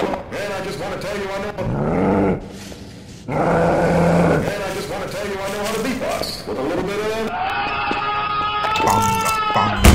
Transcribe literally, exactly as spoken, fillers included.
And I just want to tell you I know. And I just want to tell you I know how to beatbox with a little bit of. Bang, bang.